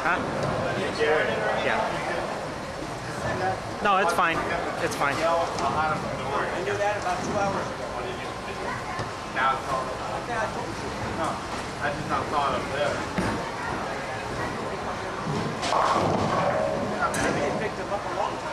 Huh? Yeah. No, it's fine. It's fine. I knew that about 2 hours ago. Now it's all no, I just not thought of there. They picked him up a long time.